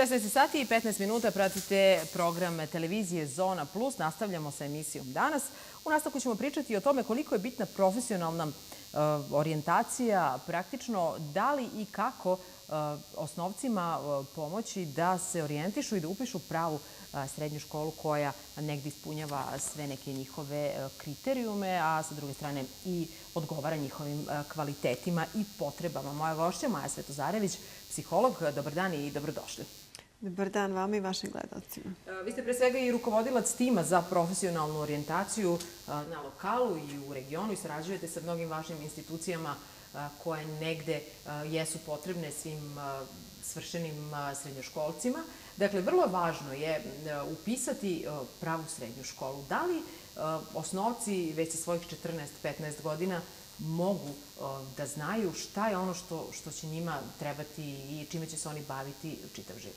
16 sati i 15 minuta pratite program televizije Zona Plus. Nastavljamo sa emisijom danas. U nastavku ćemo pričati o tome koliko je bitna profesionalna orijentacija, praktično da li i kako osnovcima pomoći da se orijentišu i da upišu pravu srednju školu koja negdje ispunjava sve neke njihove kriterijume, a sa druge strane i odgovara njihovim kvalitetima i potrebama. Moja gošća Maja Svetozarević, psiholog. Dobar dan i dobrodošli. Dobar dan vama i vašim gledalcima. Vi ste pre svega i rukovodilac tima za profesionalnu orijentaciju na lokalu i u regionu i sarađujete sa mnogim važnim institucijama koje negde jesu potrebne svim svršenim srednjoškolcima. Dakle, vrlo važno je upisati pravu srednju školu. Da li osnovci već sa svojih 14-15 godina mogu da znaju šta je ono što će njima trebati i čime će se oni baviti čitav život?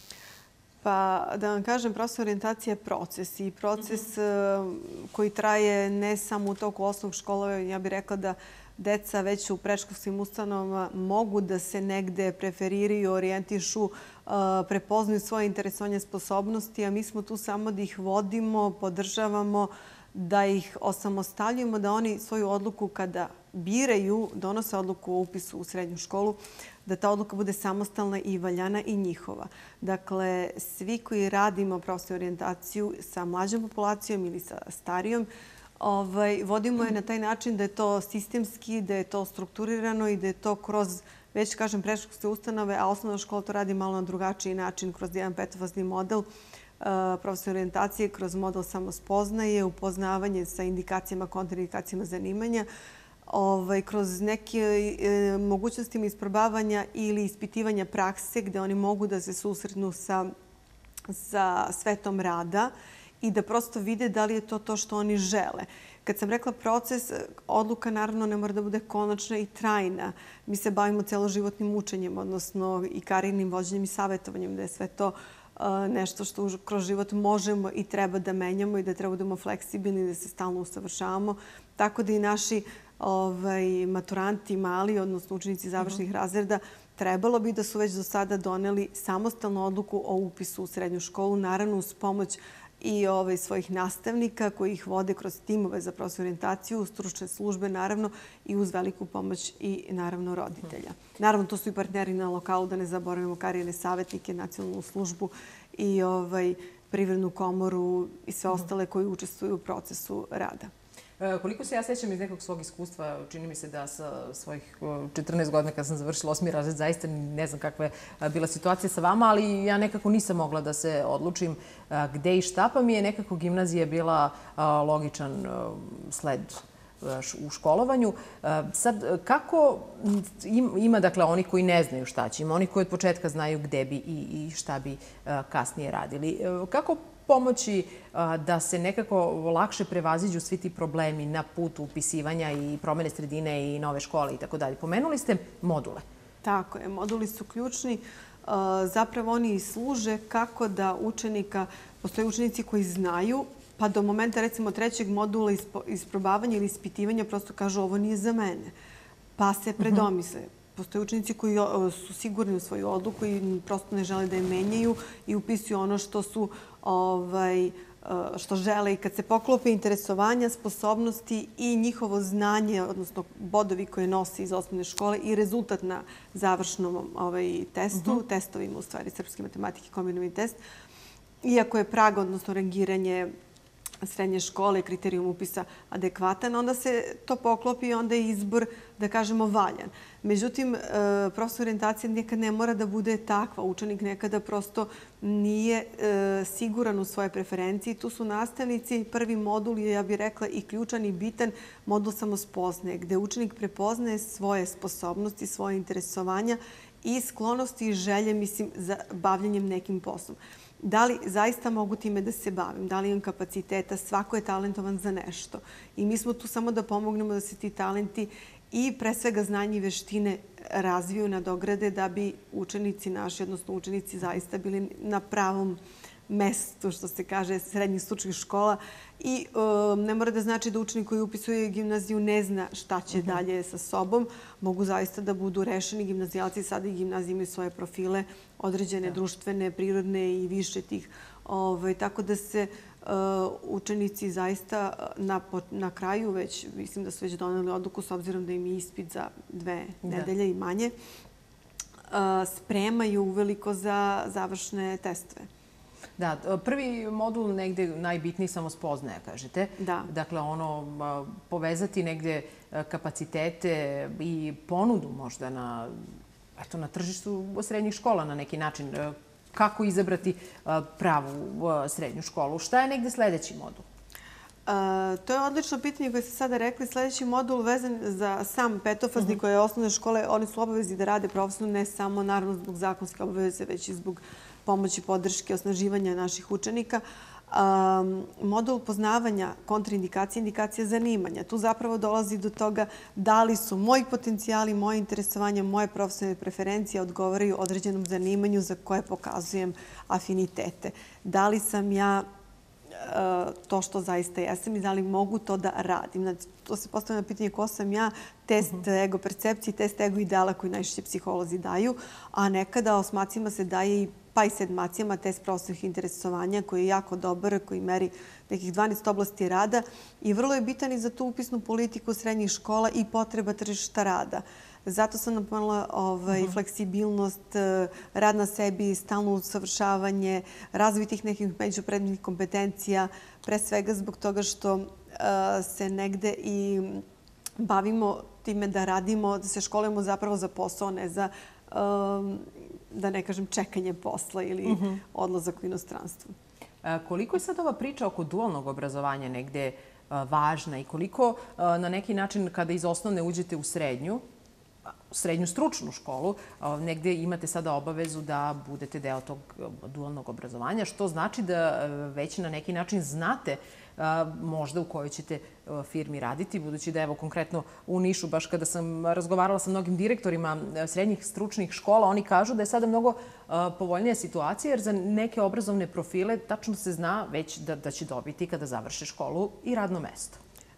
Pa da vam kažem, profesionalna orijentacija je proces i proces koji traje ne samo u toku osnovnog školovanja. Ja bih rekla da deca već u predškolskim ustanovama mogu da se negde preferiraju, orijentišu, prepoznaju svoje interesovanje, sposobnosti, a mi smo tu samo da ih vodimo, podržavamo, da ih osamostaljujemo, da oni svoju odluku kada biraju, donose odluku o upisu u srednju školu, da ta odluka bude samostalna i valjana i njihova. Dakle, svi koji radimo profesionalnu orijentaciju sa mlađom populacijom ili sa starijom, vodimo je na taj način da je to sistemski, da je to strukturirano i da je to kroz, već kažem, predškolske ustanove, a osnovna škola to radi malo na drugačiji način, kroz jedan petofazni model profesionalne orijentacije, kroz model samospoznaje, upoznavanje sa indikacijama, kontraindikacijama zanimanja, kroz neke mogućnostima isprobavanja ili ispitivanja prakse gde oni mogu da se susretnu sa svetom rada i da prosto vide da li je to to što oni žele. Kad sam rekla proces, odluka naravno ne mora da bude konačna i trajna. Mi se bavimo celoživotnim učenjem, odnosno i karijernim vođenjem i savjetovanjem, da je sve to nešto što kroz život možemo i treba da menjamo i da treba da budemo fleksibilni, da se stalno usavršavamo. Tako da i naši maturanti mali, odnosno učenici završnih razreda, trebalo bi da su već do sada doneli samostalnu odluku o upisu u srednju školu, naravno uz pomoć i svojih nastavnika koji ih vode kroz timove za profesionalnu orijentaciju, stručne službe naravno i uz veliku pomoć i naravno roditelja. Naravno, to su i partneri na lokalu, da ne zaboravimo karijerne savjetnike, nacionalnu službu i privrednu komoru i sve ostale koji učestvuju u procesu rada. Koliko se ja sećam iz nekog svog iskustva, čini mi se da sa svojih 14 godina kad sam završila 8. razred, zaista ne znam kakva je bila situacija sa vama, ali ja nekako nisam mogla da se odlučim gde i šta, pa mi je nekako gimnazija bila logičan sled u školovanju. Sad, kako ima, dakle, oni koji ne znaju šta će, ima oni koji od početka znaju gde bi i šta bi kasnije radili. Kako pomoći da se nekako lakše prevaziđu svi ti problemi na putu upisivanja i promene sredine i nove škole i tako dalje? Pomenuli ste module. Tako je, moduli su ključni. Zapravo oni služe kako da učenika, postoje učenici koji znaju, pa do momenta recimo trećeg modula isprobavanja ili ispitivanja prosto kažu ovo nije za mene, pa se predomisle. Postoje učenici koji su sigurni u svoju odluku i prosto ne žele da je menjaju i upisuju ono što žele. I kad se poklope interesovanja, sposobnosti i njihovo znanje, odnosno bodovi koje nose iz osnovne škole i rezultat na završnom testu, testovima u stvari srpske matematike, kombinovani test, iako je prag, odnosno rangiranje srednje škole, kriterijum upisa adekvatan, onda se to poklopi i onda je izbor, da kažemo, valjan. Međutim, profesionalna orijentacija nekad ne mora da bude takva. Učenik nekada prosto nije siguran u svoje preferencije. Tu su nastavnici. Prvi modul je, ja bih rekla, i ključan i bitan modul samospoznaje, gde učenik prepoznaje svoje sposobnosti, svoje interesovanja i sklonosti i želje, mislim, za bavljanjem nekim poslom. Da li zaista mogu time da se bavim? Da li imam kapaciteta? Svako je talentovan za nešto. I mi smo tu samo da pomognemo da se ti talenti i pre svega znanje i veštine razviju, nadograde da bi učenici naši, odnosno učenici zaista bili na pravom mestu, što se kaže, srednjih stručnih škola. I ne mora da znači da učenik koji upisuje gimnaziju ne zna šta će dalje sa sobom. Mogu zaista da budu rešeni gimnazijalci. Sada i gimnazije imaju svoje profile, određene društvene, prirodne i više tih. Tako da se učenici zaista na kraju već, mislim da su već doneli odluku s obzirom da im je ispit za 2 nedelje i manje, spremaju uveliko za završne testove. Da, prvi modul negde najbitniji samospoznaja, kažete. Da. Dakle, povezati negde kapacitete i ponudu možda na tržištu srednjih škola na neki način. Kako izabrati pravu srednju školu? Šta je negde sledeći modul? To je odlično pitanje koje ste sada rekli. Sledeći modul vezan za sam petofazni koje je osnovne škole, oni su obavezni da rade profesionalno, ne samo naravno zbog zakonske obaveze, već i zbog pomoći, podrške, osnaživanja naših učenika. Modul poznavanja kontraindikacije, indikacija zanimanja. Tu zapravo dolazi do toga da li su moji potencijali, moje interesovanja, moje profesionalne preferencije odgovaraju određenom zanimanju za koje pokazujem afinitete. Da li sam ja to što zaista jesam i da li mogu to da radim. To se postavlja pitanje ko sam ja, test ego percepcije, test ego ideala koji najčešće psiholozi daju, a nekada osmacima se daje pa i sedmacima test profesionalnih interesovanja koji je jako dobar, koji meri nekih 12 oblasti rada i vrlo je bitan i za tu upisnu politiku srednjih škola i potreba tržišta rada. Zato sam napomenula fleksibilnost, rad na sebi, stalno usavršavanje, razvoj tih nekih međupredmetnih kompetencija, pre svega zbog toga što se negde i bavimo time da radimo, da se školujemo zapravo za posao, ne za, da ne kažem, čekanje posla ili odlazak u inostranstvo. Koliko je sad ova priča oko dualnog obrazovanja negde važna i koliko na neki način kada iz osnovne uđete u srednju stručnu školu, negde imate sada obavezu da budete deo tog dualnog obrazovanja, što znači da već na neki način znate možda u kojoj ćete firmi raditi, budući da evo konkretno u Nišu, baš kada sam razgovarala sa mnogim direktorima srednjih stručnih škola, oni kažu da je sada mnogo povoljnija situacija, jer za neke obrazovne profile tačno se zna već da će dobiti kada završe školu i radno mesto.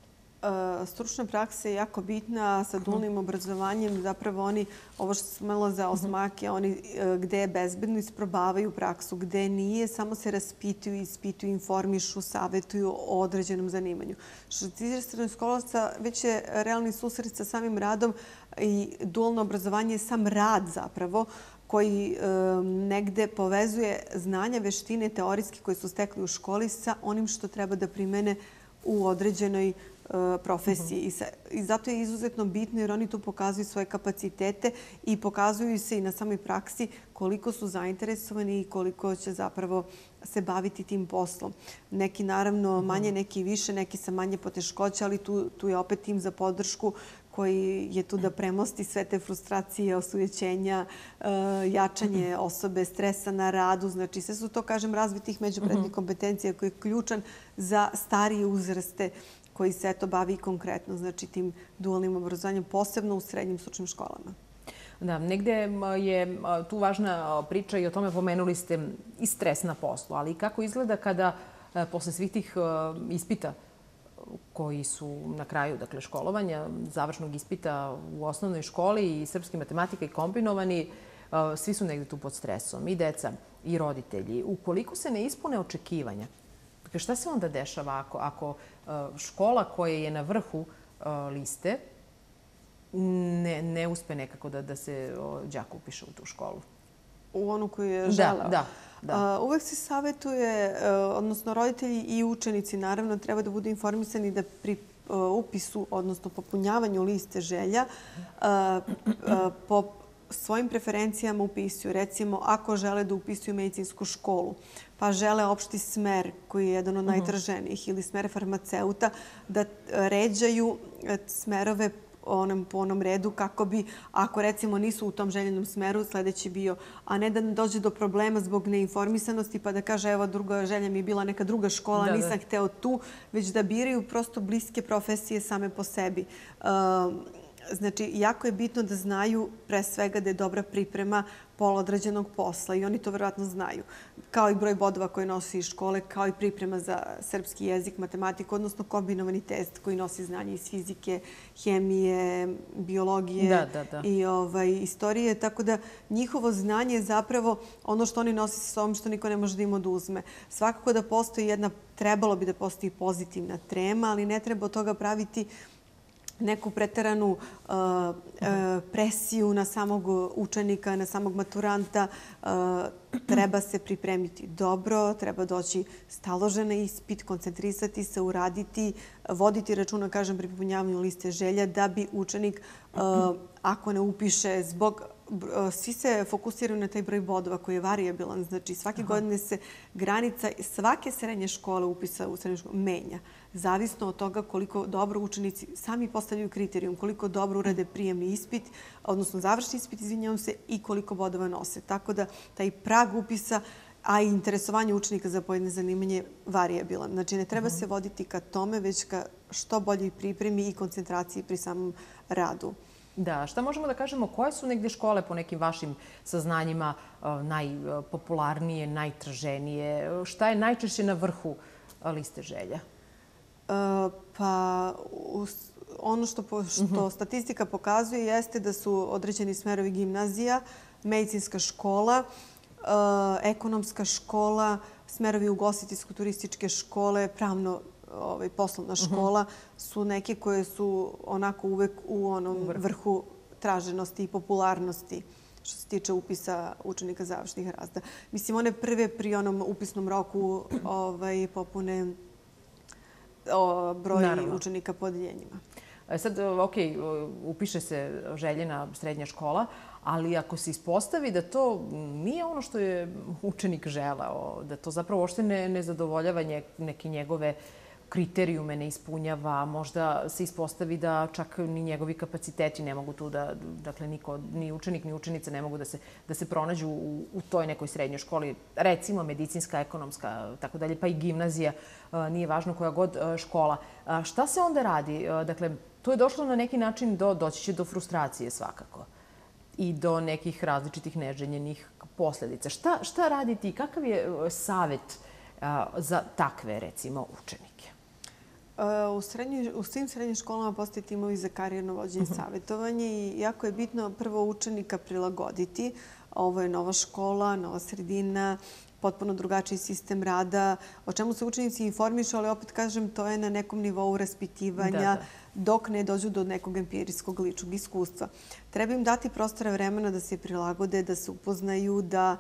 Stručna praksa je jako bitna. Sa dualnim obrazovanjem zapravo oni, ovo što sam imala za osmake, oni gde je bezbedno isprobavaju praksu, gde nije, samo se raspituju, ispituju, informišu, savetuju o određenom zanimanju. Što se tiče srednjoškolaca, već je realni susret sa samim radom i dualno obrazovanje je sam rad zapravo koji negde povezuje znanja, veštine, teorijske koje su stekli u školi sa onim što treba da primene u određenoj profesiji. I zato je izuzetno bitno jer oni tu pokazuju svoje kapacitete i pokazuju se i na samoj praksi koliko su zainteresovani i koliko će zapravo se baviti tim poslom. Neki naravno manje, neki više, neki sa manje poteškoća, ali tu je opet tim za podršku koji je tu da premosti sve te frustracije, osujećenja, jačanje osobe, stresa na radu. Znači, sve su to, kažem, razvitih međupredmetnih kompetencija koji je ključan za starije uzraste koji se eto bavi konkretno, znači tim dualnim obrazovanjem, posebno u srednjim stručnim školama. Da, negde je tu važna priča i o tome pomenuli ste i stres na poslu, ali kako izgleda kada posle svih tih ispita koji su na kraju, dakle, školovanja, završnog ispita u osnovnoj školi i srpski matematika i kombinovani, svi su negde tu pod stresom, i deca i roditelji. Ukoliko se ne ispune očekivanja, dakle, šta se onda dešava ako škola koja je na vrhu liste ne uspe nekako da se đak upiše u tu školu? U onu koju je želeo? Da. Uvek se savetuje, odnosno roditelji i učenici naravno treba da budu informisani da pri upisu, odnosno popunjavanju liste želja, po svojim preferencijama upisuju. Recimo, ako žele da upisuju medicinsku školu, pa žele opšti smer koji je jedan od najtraženijih ili smer farmaceuta, da ređaju smerove po onom redu kako bi, ako recimo nisu u tom željenom smeru, sledeći bio, a ne da dođe do problema zbog neinformisanosti pa da kaže evo druga želja mi je bila neka druga škola, nisam hteo tu, već da biraju prosto bliske profesije same po sebi. Znači, jako je bitno da znaju pre svega da je dobra priprema pola određenog posla i oni to verovatno znaju. Kao i broj bodova koje nosi iz škole, kao i priprema za srpski jezik, matematiku, odnosno kombinovani test koji nosi znanje iz fizike, hemije, biologije i istorije. Tako da njihovo znanje je zapravo ono što oni nose sa sobom što niko ne može da im oduzme. Svakako da postoji trebalo bi da postoji pozitivna trema, ali ne treba od toga praviti neku preteranu presiju na samog učenika, na samog maturanta. Treba se pripremiti dobro, treba doći staložen na ispit, koncentrisati se, uraditi, voditi računa, kažem, pri popunjavanju liste želja da bi učenik, ako ne upiše zbog... Svi se fokusiraju na taj broj bodova koji je varijabilan. Znači, svake godine se granica svake srednje škole upisa u srednju školu menja. Zavisno od toga koliko dobro učenici sami postavljaju kriterijum, koliko dobro urade prijemni ispit, odnosno završni ispit, izvinjavam se, i koliko bodova nose. Tako da taj prag upisa, a i interesovanje učenika za pojedine zanimanje je varijabilan. Znači, ne treba se voditi ka tome, već ka što boljoj pripremi i koncentraciji pri samom radu. Da, šta možemo da kažemo, koje su negdje škole po nekim vašim saznanjima najpopularnije, najtraženije? Šta je najčešće na vrhu liste želja? Pa ono što statistika pokazuje jeste da su određeni smerovi gimnazija, medicinska škola, ekonomska škola, smerovi ugostiteljsko-turističke škole, pravno poslovna škola su neke koje su onako uvek u onom vrhu traženosti i popularnosti što se tiče upisa učenika završnih razreda. Mislim, one prve pri onom upisnom roku popune broj učenika po odeljenjima. Sad, upiše se željena srednja škola, ali ako se ispostavi da to nije ono što je učenik želeo, da to zapravo uopšte ne zadovoljava neke njegove kriterijume, ne ispunjava, možda se ispostavi da čak ni njegovi kapaciteti ne mogu tu da, dakle, niko, ni učenik, ni učenica ne mogu da se pronađu u toj nekoj srednjoj školi, recimo medicinska, ekonomska, tako dalje, pa i gimnazija, nije važno koja god škola. Šta se onda radi? Dakle, to je došlo na neki način doći će do frustracije svakako i do nekih različitih neželjenih posljedica. Šta raditi i kakav je savjet za takve, recimo, učenike? U svim srednjim školama postoje timovi za karijerno vođenje i savjetovanje i jako je bitno prvo učenika prilagoditi. Ovo je nova škola, nova sredina, potpuno drugačiji sistem rada, o čemu se učenici informišu, ali opet kažem, to je na nekom nivou raspitivanja dok ne dođu do nekog empirijskog ličnog iskustva. Treba im dati prostora vremena da se prilagode, da se upoznaju, da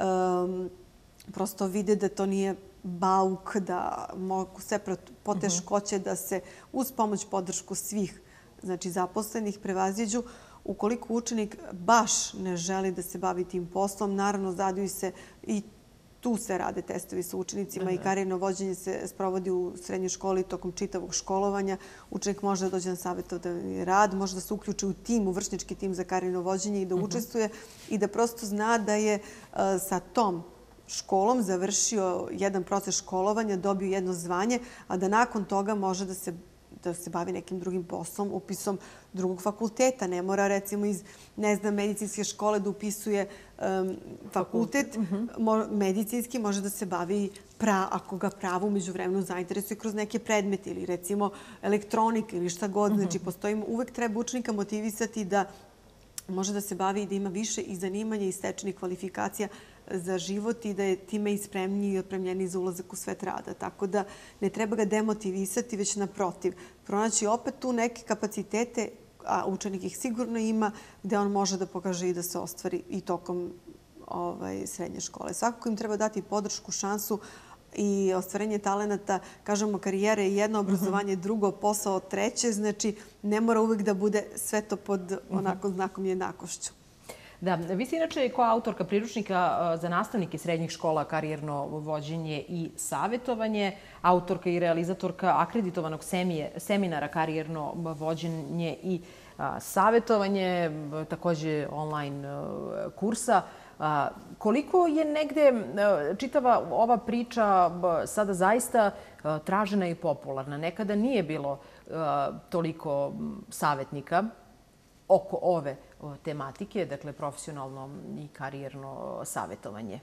prosto vide da to nije bauk, da mogu sve poteškoće da se uz pomoć podršku svih zaposlenih prevaziđu. Ukoliko učenik baš ne želi da se bavi tim poslom, naravno zadaju se i tu se rade testovi sa učenicima i karijerno vođenje se sprovodi u srednjoj školi tokom čitavog školovanja. Učenik može da dođe na savjetovani rad, može da se uključi u tim, u vršnički tim za karijerno vođenje i da učestvuje i da prosto zna da je sa tom školom završio jedan proces školovanja, dobio jedno zvanje, a da nakon toga može da se bavi nekim drugim poslom, upisom drugog fakulteta. Ne mora, recimo, iz, medicinske škole da upisuje fakultet medicinski, može da se bavi, ako ga pravo umeđu vremenu zainteresuje, kroz neke predmete ili, recimo, elektronika ili šta god. Znači, uvek treba učenika motivisati da može da se bavi i da ima više i zanimanja i stečenih kvalifikacija za život i da je time i spremniji i opremljeniji za ulazak u svet rada. Tako da ne treba ga demotivisati, već naprotiv. Pronaći opet tu neke kapacitete, a učenik ih sigurno ima, gde on može da pokaže i da se ostvari i tokom srednje škole. Svakako im treba dati podršku, šansu i ostvarenje talenata, kažemo, karijere je jedno, obrazovanje drugo, posao treće. Znači, ne mora uvijek da bude sve to pod onako znakom jednakošću. Da, vi ste inače kao autorka priručnika za nastavnike srednjih škola karijerno vođenje i savjetovanje, autorka i realizatorka akreditovanog seminara karijerno vođenje i savjetovanje, također online kursa. Koliko je negde čitava ova priča sada zaista tražena i popularna? Nekada nije bilo toliko savjetnika oko ove tematike, dakle profesionalno i karijerno savjetovanje?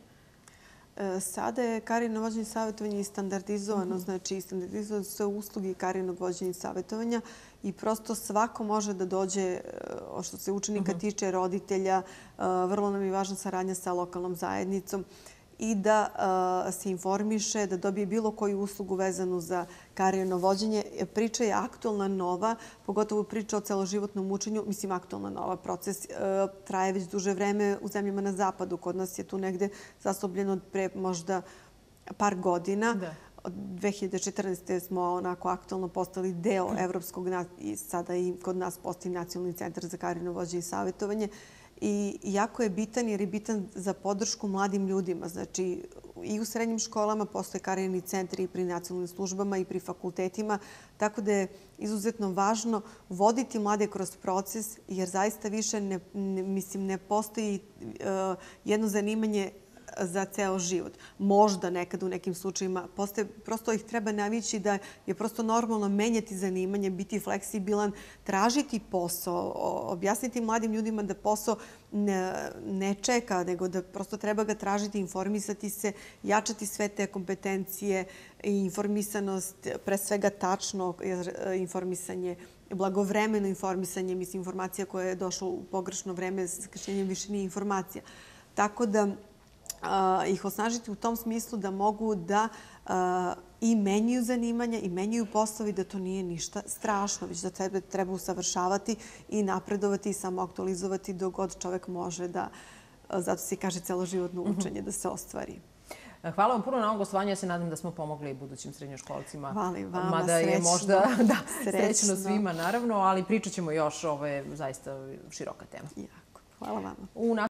Sada je karijerno vođenje i savjetovanje i standardizovano, znači standardizovane su sve usluge i karijernog vođenja i savjetovanja i prosto svako može da dođe, što se učenika tiče, roditelja, vrlo nam je važna saradnja sa lokalnom zajednicom i da se informiše, da dobije bilo koju uslugu vezanu za karijerno vođenje. Priča je aktualna, nova, pogotovo priča o celoživotnom učenju. Mislim, aktualna, nova. Proces traje već duže vreme u zemljama na zapadu. Kod nas je tu negde zastupljeno pre možda par godina. Od 2014. smo onako aktualno postali deo evropskog i sada i kod nas postoji Nacionalni centar za karijerno vođenje i savjetovanje. I jako je bitan jer je bitan za podršku mladim ljudima. Znači, i u srednjim školama postoje karijerni centri i pri nacionalnim službama i pri fakultetima. Tako da je izuzetno važno voditi mlade kroz proces jer zaista više ne postoji jedno zanimanje za ceo život. Možda nekad u nekim slučajima prosto ih treba navići da je prosto normalno menjati zanimanje, biti fleksibilan, tražiti posao, objasniti mladim ljudima da posao ne čeka, nego da prosto treba ga tražiti, informisati se, jačati sve te kompetencije i informisanost, pre svega tačno informisanje, blagovremeno informisanje, mislim, informacija koja je došla u pogrešno vreme s zakašnjenjem više nije informacija. Tako da ih osnažiti u tom smislu da mogu da i menjaju zanimanja i menjaju poslovi, da to nije ništa strašno, već da treba usavršavati i napredovati i samo aktualizovati dok god čovek može da, zato se kaže celoživotno učenje, da se ostvari. Hvala vam puno na ovom gostovanju. Ja se nadam da smo pomogli i budućim srednjoškolcima. Hvala i vama, mada je srećno. Možda srećno svima, naravno, ali pričat ćemo još. Ovo je zaista široka tema. Jako. Hvala vama.